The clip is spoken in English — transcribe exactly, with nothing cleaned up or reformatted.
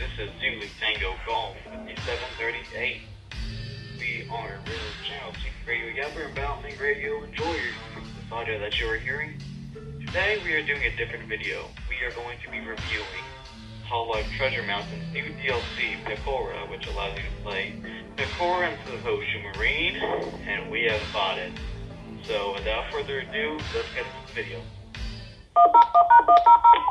this is Zulu Tango Gulf fifty-seven thirty-eight. We are a railroad channel seeking radio yapper and balancing radio enjoyers from this audio that you are hearing. Today we are doing a different video. We are going to be reviewing hololive Treasure Mountain's new D L C, Pecora, which allows you to play Pecora into the Hoshu Marine, and we have bought it. So without further ado, let's get into the video.